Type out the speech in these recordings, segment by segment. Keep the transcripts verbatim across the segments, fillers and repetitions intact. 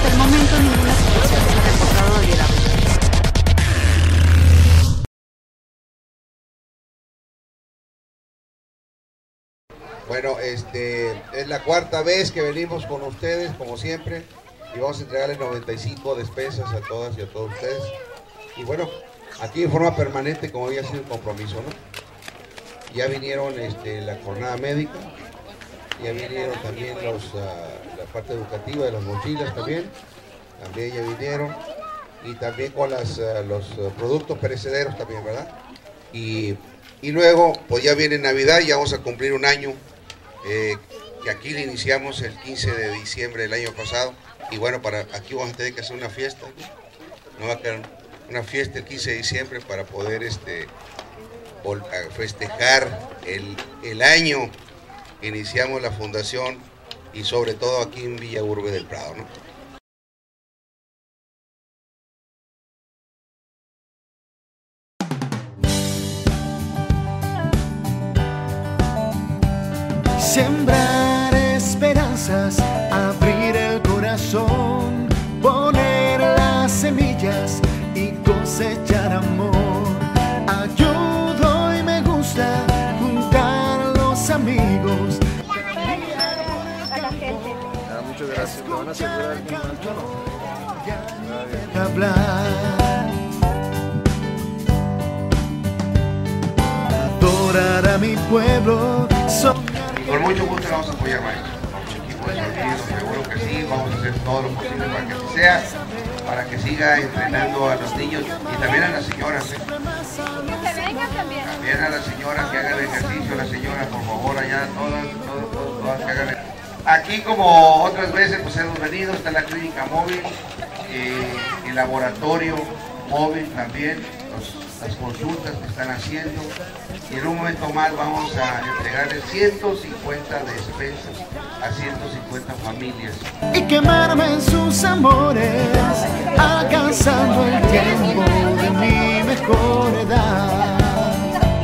hasta el momento ninguna situación se ha reportado de gravedad. Bueno, este es la cuarta vez que venimos con ustedes, como siempre, y vamos a entregarles noventa y cinco despensas a todas y a todos ustedes. Y bueno, aquí en forma permanente, como había sido el compromiso, ¿no? Ya vinieron este, la jornada médica, ya vinieron también los, uh, la parte educativa de las mochilas también, también ya vinieron, y también con las, uh, los uh, productos perecederos también, ¿verdad? Y, y luego, pues ya viene Navidad, ya vamos a cumplir un año. Eh, que aquí le iniciamos el quince de diciembre del año pasado, y bueno, para aquí vamos a tener que hacer una fiesta, ¿no? Va a quedar una fiesta el quince de diciembre para poder este, festejar el, el año que iniciamos la fundación, y sobre todo aquí en Villa Urbe del Prado, ¿no? Sembrar esperanzas, abrir el corazón, poner las semillas y cosechar amor. Ayudo y me gusta juntar a los amigos. A la gente. Ah, muchas gracias. ¿Te van a asegurar algún manto? Hablar. Adorar a mi pueblo. Y con mucho gusto le vamos a apoyar, maestro. Con equipo de partido, seguro que sí, vamos a hacer todo lo posible para que así sea, para que siga entrenando a los niños y también a las señoras. ¿eh? Que se vengan también. También a las señoras que hagan ejercicio, las señoras, por favor, allá, todas, todas, todas, todas que hagan ejercicio. Aquí, como otras veces, pues hemos venido, está la clínica móvil, eh, el laboratorio móvil también, los, las consultas que están haciendo, y en un momento más vamos a entregarles ciento cincuenta despensas a ciento cincuenta familias. Y quemarme en sus amores, alcanzando el tiempo de mi mejor edad.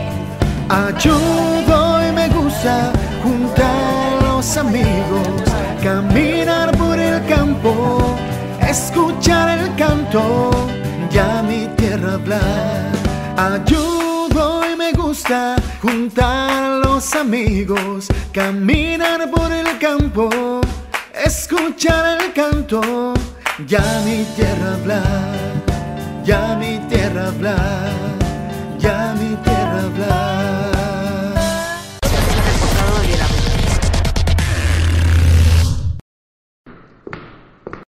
Ayudo y me gusta juntar a los amigos, caminar por el campo, escuchar el canto, ya mi tierra hablar. Ayudo y me gusta juntar a los amigos, caminar por el campo, escuchar el canto, ya mi tierra hablar, ya mi tierra hablar.